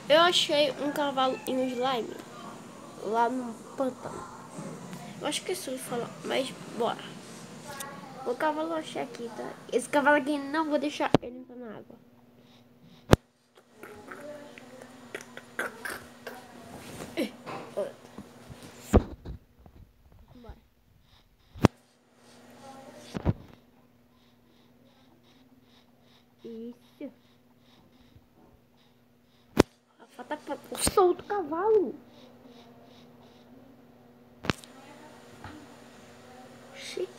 Eu achei um cavalo em um slime lá no pântano. Eu acho que isso eu falar, mas bora. O cavalo eu achei aqui, tá? Esse cavalo aqui não vou deixar ele entrar na água. Bora. Isso. Falta pra solto o cavalo. Oxi.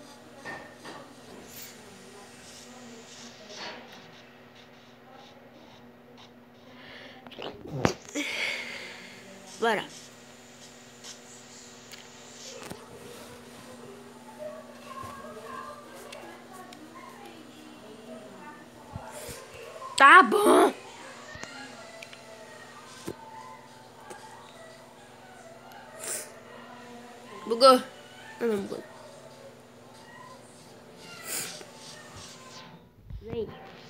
Bora. Tá bom. Bugou. Não bugou. Vem.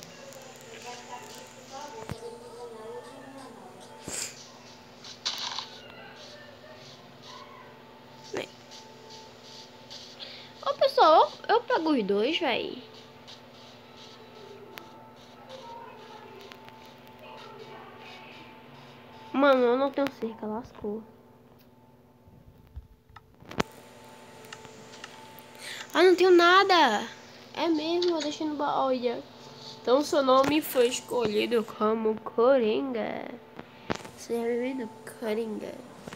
Vem. Ô, pessoal, eu pego os dois, véi. Mano, eu não tenho cerca, lascou. Ah, não tenho nada. É mesmo, eu deixei no baú. Olha. Então seu nome foi escolhido como Coringa. Servido Coringa.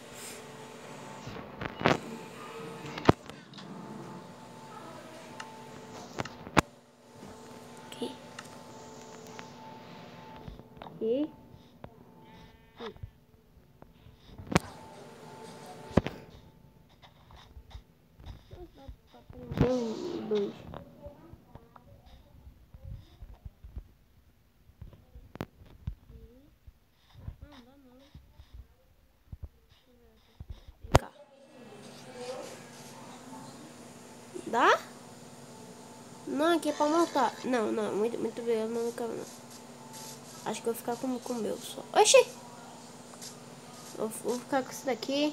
Aqui. Aqui. Dois. Cá. Dá? Não, aqui é pra montar. Não, muito bem, eu não quero não. Acho que eu vou ficar com o meu só. Oxi! Vou ficar com esse daqui.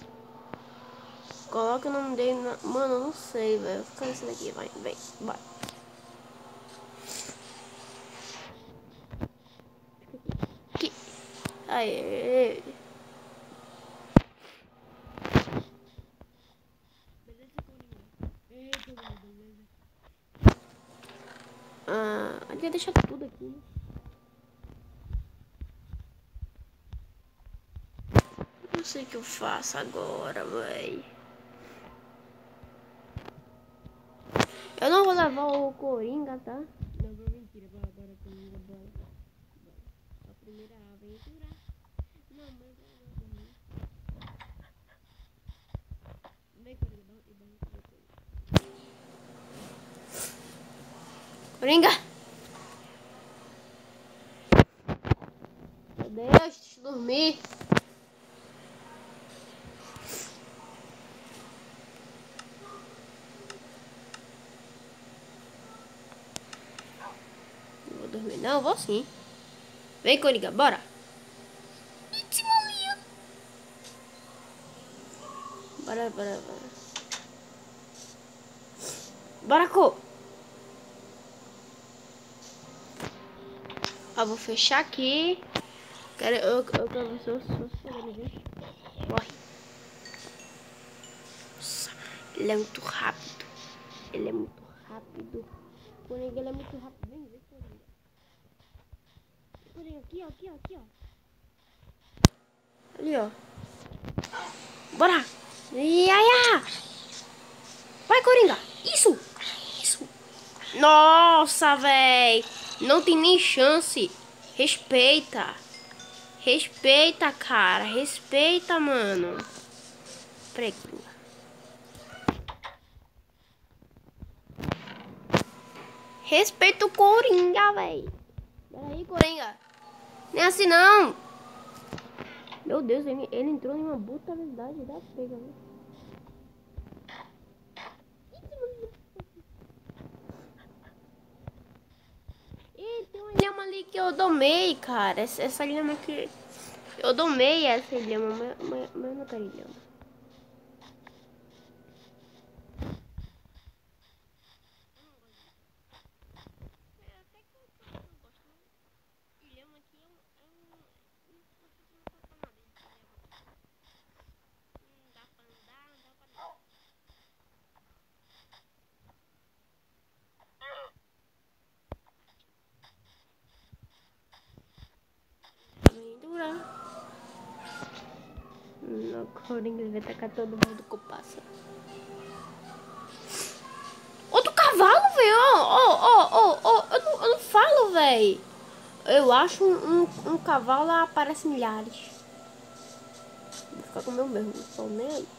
Coloca o nome dele na... Mano, eu não sei, velho. Vou ficar com esse daqui, vai, vem, vai. Aqui. Aê. Ah, eu ia deixar tudo aqui. Não sei o que eu faço agora, véi. Eu não vou levar o Coringa, tá? Não, mentira. Bora, Coringa, bora. A primeira aventura. Não, mas vem, Coringa, Coringa! Meu Deus, deixa eu dormir. Não vou dormir, não, vou sim. Vem, Coringa, bora. Bora. Bora, Co. Ó, vou fechar aqui. Eu quero ver se eu chegando, viu? Corre. Nossa, ele é muito rápido. Ele é muito rápido. Coringa, ele é muito rápido. Vem, Coringa. Coringa, aqui, ó. Ali, ó. Bora. Iaia. Vai, Coringa. Isso. Nossa, véi. Não tem nem chance. Respeita. Respeita, cara. Respeita, mano. Preguinha. Respeita o Coringa, véi. Peraí, Coringa. Nem assim, não. Meu Deus, ele entrou em uma brutalidade da pega, né? Ih, tem um lhama ali que eu domei, cara. Essa lhama aqui. Eu domei essa lhama, mas eu não quero lhama. No Coringa vai tacar todo mundo com o pássaro. Outro cavalo, velho! Eu não falo, velho. Eu acho um cavalo aparece milhares. Vou ficar com o meu mesmo, não sou nem aí.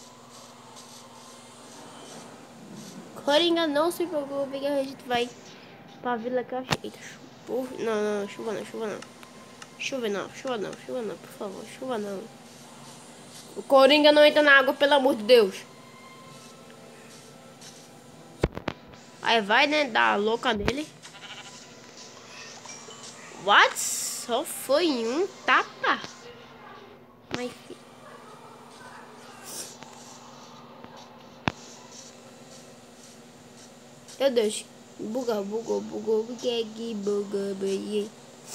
Coringa, não se preocupe que a gente vai pra vila que eu achei. Eita, chuva. Não, chuva não, chuva não. Chuva não, por favor, chuva não. O Coringa não entra na água, pelo amor de Deus. Aí vai, né, dar a louca nele. What? Só foi um tapa? Mas... Meu Deus. Bugou. Buguei.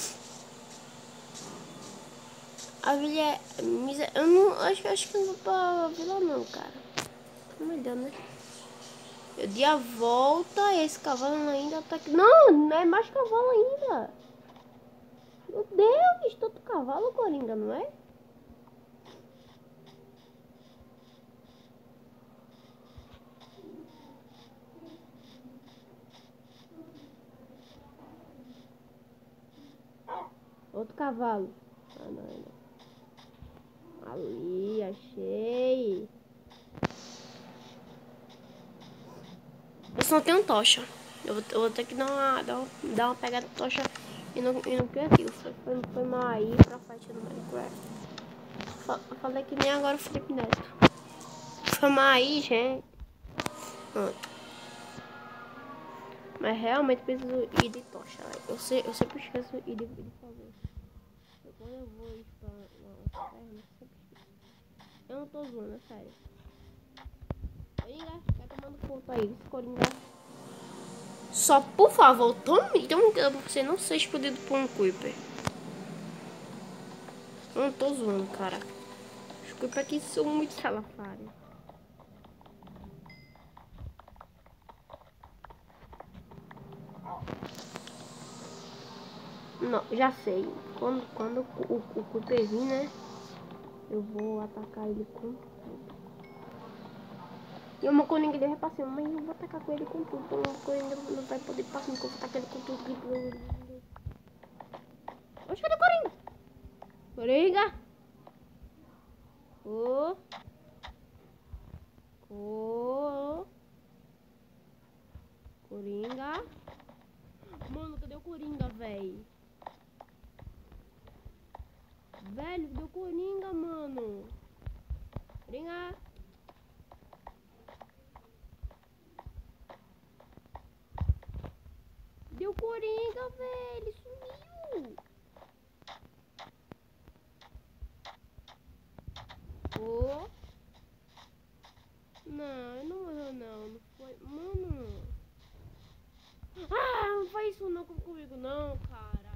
A vila é... Eu não... Acho que eu não vou pra vila não, cara. Meu Deus, né? Eu dei a volta e esse cavalo ainda tá aqui. Não é mais cavalo ainda. Meu Deus, tanto cavalo, Coringa, não é? Outro cavalo. Ah, não. Ali, achei. Eu só tenho tocha. Eu vou ter que dar uma pegada de tocha e não criativo. Foi mal aí pra parte do Minecraft. Falei que nem agora o Felipe Neto. Foi mal aí, gente. Mas realmente preciso ir de tocha. Eu sempre esqueço de fazer. Quando eu vou ir pra uma terra, eu sempre esqueço. Eu não tô zoando, é sério. Coringa, vai tomando conta aí, Coringa. Só, por favor, tome pra você não ser explodido por um Creeper. Eu não tô zoando, cara. Os Creeper aqui são muito salafários. Não, já sei. Quando o Creeper vir, né? Eu vou atacar ele com tudo. E uma Coringa deu repassei, mas eu vou atacar com ele com tudo. Então o Coringa não vai poder passar, porque eu vou atacar ele com tudo. Oxe, cadê o Coringa? Coringa! Coringa. Mano, cadê o Coringa, velho? Velho, cadê o Coringa, mano? Coringa. Deu Coringa, velho. Sumiu. Não, não morreu não foi. Mano. Ah, não faz isso não comigo não, cara.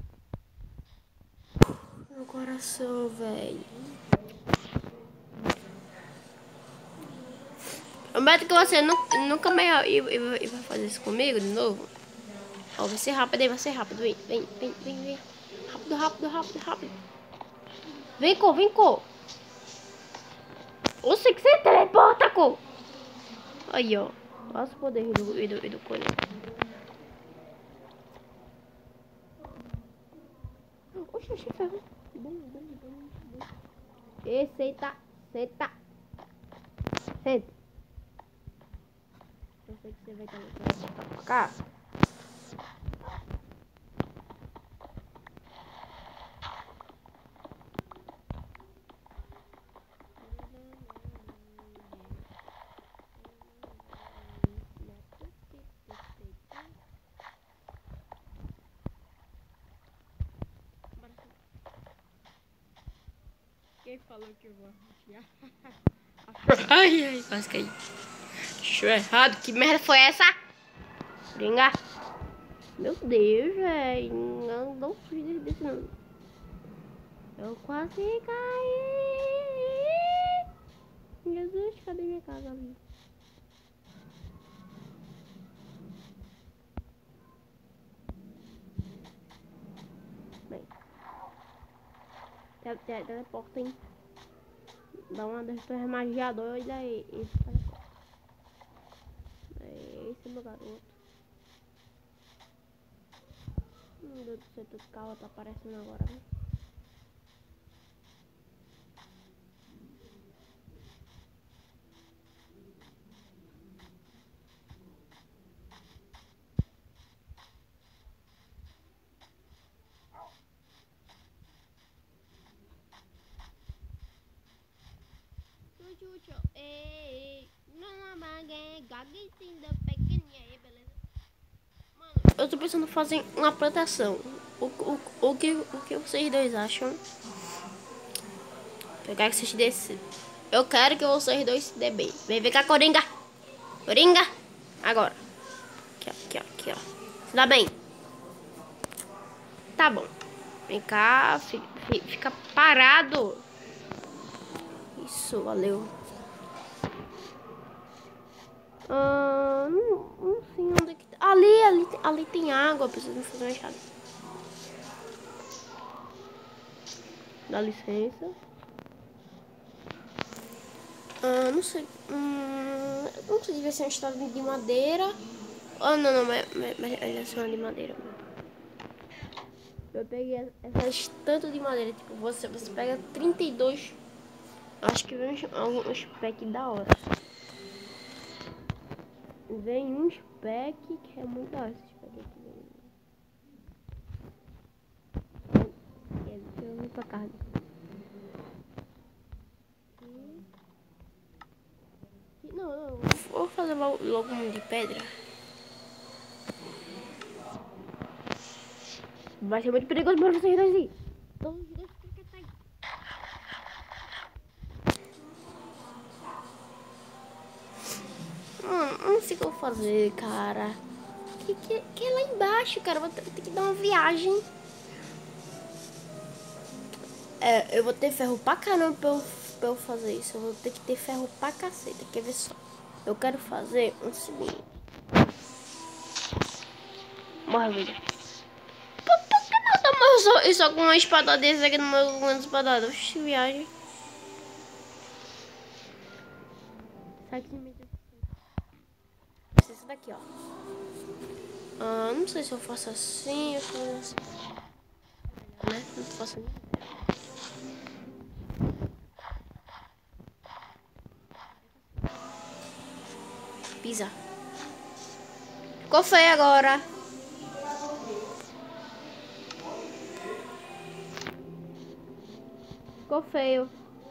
Meu coração, velho. Prometo que você nunca mais vai fazer isso comigo de novo. Ó, vai ser rápido aí, vai ser rápido. Vem. Rápido. Vem, Cô. Eu sei que você teleporta, Cô. Aí, ó. Olha os poderes do Coringa. Oxi, ferro. Bum. E senta. Senta. Eu sei que você vai teleportar pra cá. Quem falou que eu vou arranjar? Ai, ai, quase caí. Show errado. Que merda foi essa? Coringa. Meu Deus, velho. Não fugi desse não. Eu quase caí. Jesus, cadê minha casa ali? Bem. Teleporta, hein? Dá uma dessa magia doida aí. Esse teleporta. Esse é meu garoto. Meu Deus do céu, todo carro tá aparecendo agora, né? Eu tô pensando em fazer uma plantação. O que vocês dois acham? Eu quero que vocês desse. Eu quero que vocês dois se dê bem. Vem cá, Coringa. Coringa. Agora. Aqui, ó, aqui, ó, aqui, ó. Se dá bem. Tá bom. Vem cá. Fica parado. Isso, valeu. Não sei onde é que tá. Ali tem água. Preciso fazer uma enxada. Dá licença. Não sei. Não sei se vai ser uma estrada de madeira. Não, mas é só de madeira. Eu peguei essa estampa de madeira. Tipo, você pega 32. Acho que vem uns pack da hora. Vem uns pack que é muito da hora. Esses pack aqui. Deixa eu vir pra casa. Não. Vou fazer logo um de pedra. Vai ser muito perigoso para vocês dois aí. Não sei o que eu vou fazer, cara. Que é lá embaixo, cara. Vou ter que dar uma viagem. Eu vou ter ferro pra caramba pra eu fazer isso. Eu vou ter que ter ferro pra caceta. Quer ver só? Eu quero fazer um seguinte. Morre, vida. Por que não tá mais só com uma espada desse aqui no meu espadada? Oxi, viagem. Sai aqui de mim. Esse daqui, ó. Não sei se eu faço assim, eu faço assim. Né? Não faço nem. Pisa. Ficou feio agora. Ficou feio.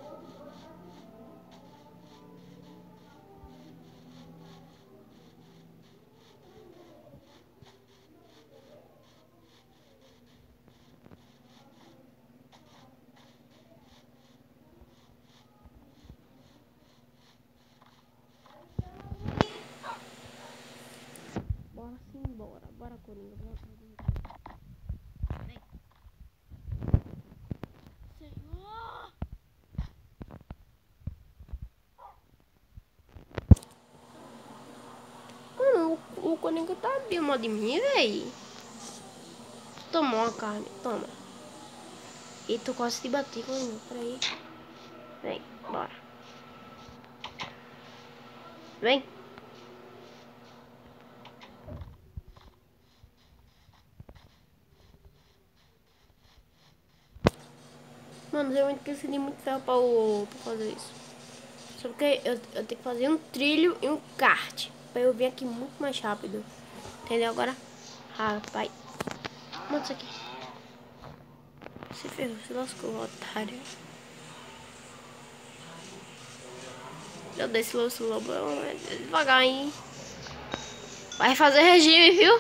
Bora sim, bora. Bora, Coringa. Vem. Senhor! Mano, o Coringa tá de mal de mim, véi. Tomou uma carne, toma. E tô quase te bati, Coringa. Peraí. Vem, bora. Vem. Mano, realmente preciso de muito ferro pra fazer isso. Só porque eu tenho que fazer um trilho e um kart. Pra eu vir aqui muito mais rápido. Entendeu agora? Rapaz. Manda isso aqui. Se ferrou, se lascou, otário. Eu desci esse lobo. É devagar, hein? Vai fazer regime, viu?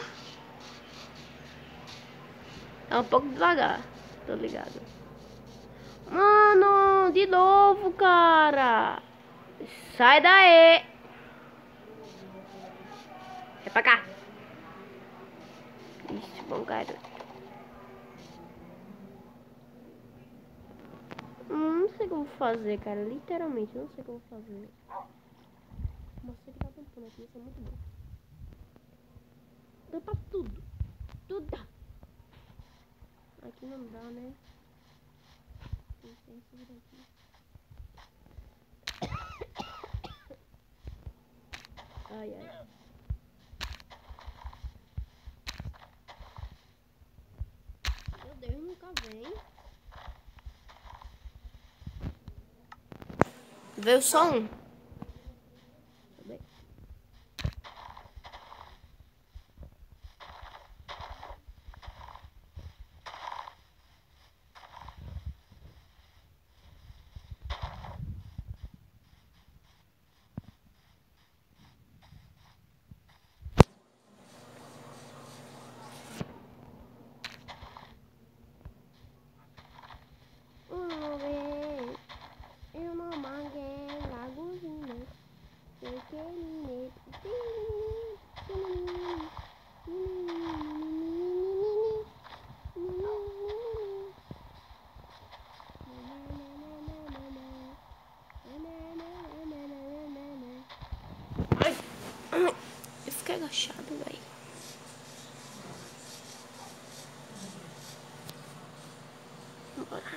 É um pouco devagar. Tô ligado. Mano, Não, de novo, cara. Sai daí. É pra cá. Isso, bom garoto. Não sei o que eu vou fazer, cara. Literalmente, não sei o que eu vou fazer. Você que tá tampando aqui, isso é muito bom. Tampa tudo. Tudo dá. Aqui não dá, né? Não sei se vira aqui. Ai, ai. Meu Deus, nunca vem. Veio só um. Tá bem? Uma vez eu não manguei lagozinha. Sei que ele ai, eu fiquei agachado, velho. Bora.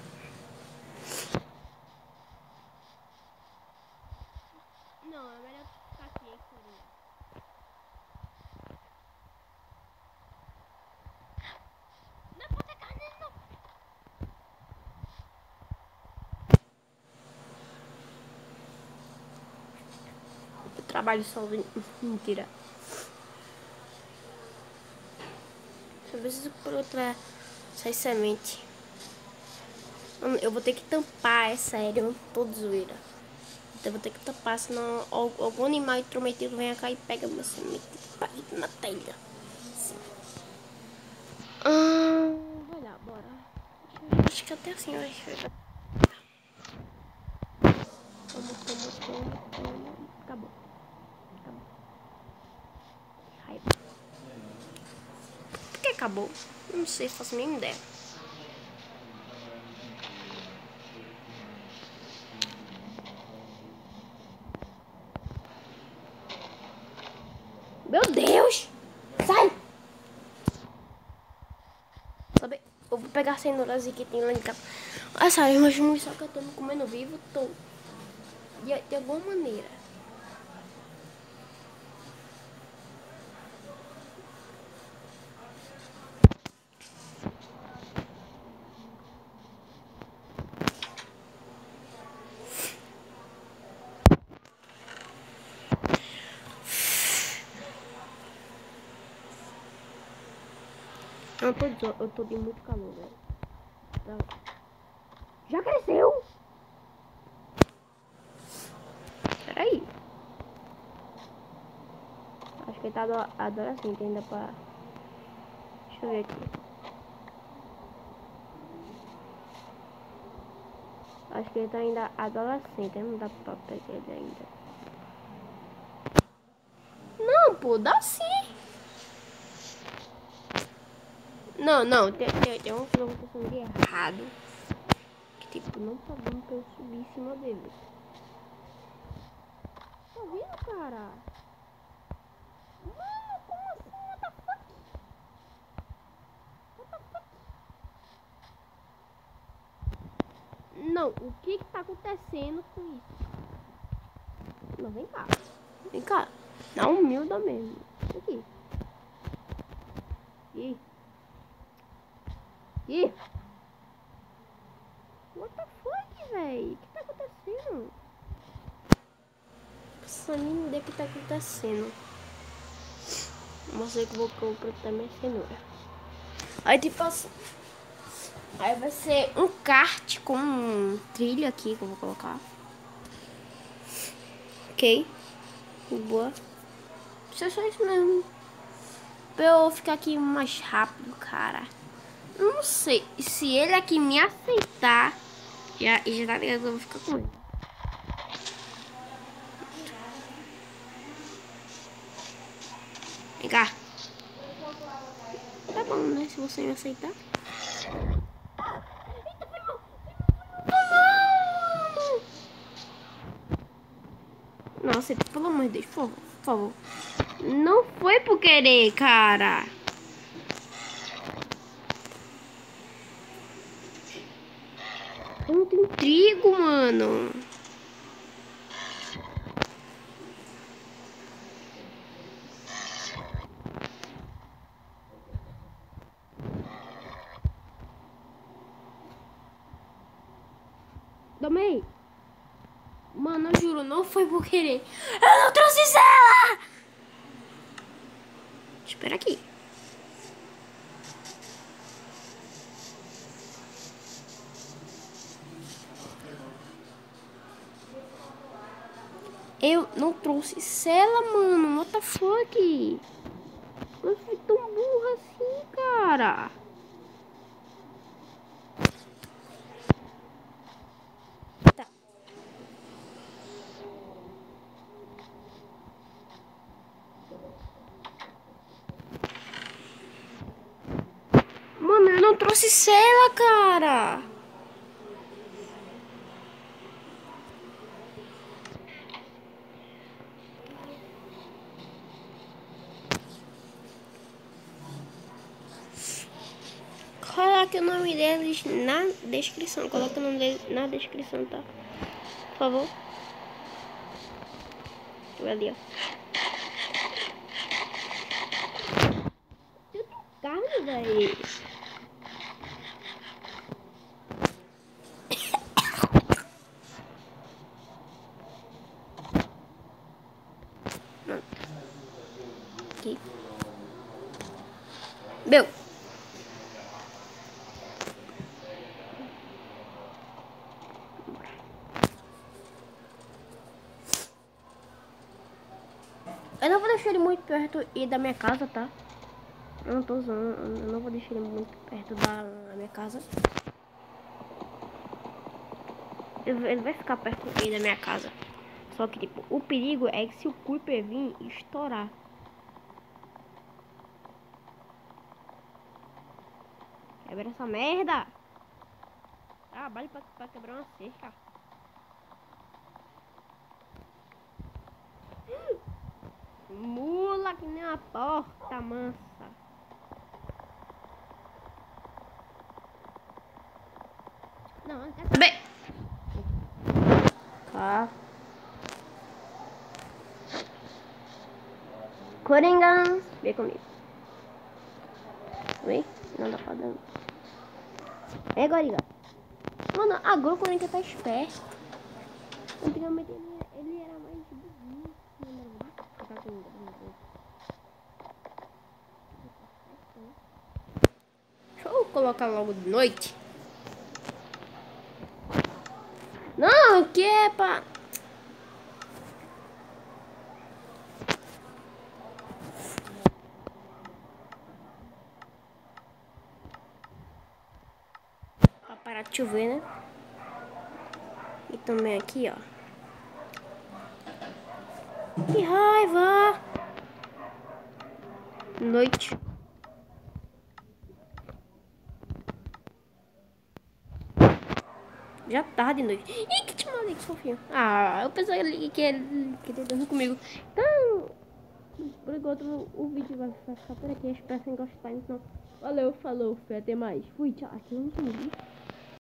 Não, é melhor ficar aqui, Corinha. Não pode ter carne, não. Eu trabalho sozinho. Mentira. Só preciso por outra. Sai semente. Eu vou ter que tampar, é sério. Eu não tô de zoeira. Então eu vou ter que tampar, senão algum animal intrometido vem cá e pega meu semente na telha. Assim. Vai lá, bora. Acho que até assim vai chegar. Toma. Acabou. Que raiva. Por que acabou? Não sei, faço a mínima ideia. Meu Deus! Sai! Sabe, eu vou pegar a cenouras que tem lá em casa. Ah, sério, imagina só que eu tô me comendo vivo, tô. De alguma maneira. Eu tô de muito calor, velho. Já cresceu? Peraí. Acho que ele tá adolescente ainda pra... Deixa eu ver aqui. Acho que ele tá ainda adolescente, não dá pra pegar ele ainda. Não, pô, dá sim. Não, tem uma coisa acontecendo de errado. Que tipo, não tá dando pra eu subir em cima dele. Tá vendo, cara? Mano, como assim? What the fuck? What the fuck? Não, o que tá acontecendo com isso? Não, vem cá. Vem cá. Dá humilda mesmo. Aqui. Ih. What the fuck, véi? O que tá acontecendo? Essa nem ideia que tá acontecendo. Mostrei que vou completar minha cenoura. Aí tipo assim. Aí vai ser um kart com um trilho aqui que eu vou colocar. Ok. Boa. Isso é só isso mesmo. Pra eu ficar aqui mais rápido, cara. Eu não sei. Se ele aqui me aceitar, E já tá ligado que eu vou ficar com ele. Vem cá. Tá bom, né? Se você me aceitar. Nossa, pelo amor de Deus, por favor. Não foi por querer, cara. Não tem trigo, mano. Tomei. Mano, eu juro, não foi por querer. Eu não trouxe cela! Espera aqui. Eu não trouxe cela, mano. What the fuck? Eu fui tão burra assim, cara. Tá. Mano, eu não trouxe cela, cara. Coloque o nome deles na descrição. Coloque o nome deles na descrição, tá? Por favor. Ali, ó. Eu tenho carne, velho. Aqui. Meu. Eu não vou deixar ele muito perto e da minha casa, tá? Eu não tô usando, eu não vou deixar ele muito perto da minha casa. Ele vai ficar perto aí da minha casa. Só que, tipo, o perigo é que se o Creeper vir e estourar. Quebra essa merda! Trabalho pra quebrar uma cerca. Mula que nem uma porta mansa. Não quer saber. Tá. Coringa, vem comigo. Vem? Não dá pra dar. É, Coringa. Mano, agora o Coringa tá esperto. Antigamente ele era mais burrinho. Deixa eu colocar logo de noite. Não, que é pra... Pra parar de chover, né? E também aqui, ó. Que raiva! Noite. Já tarde de noite. Ih, que te mandei, que fofinho. Ah, eu pensei que ele queria dormir comigo. Então, por enquanto o vídeo vai ficar por aqui. Espero que vocês tenham gostado. Então, valeu, falou, até mais. Fui, tchau. Aqui eu não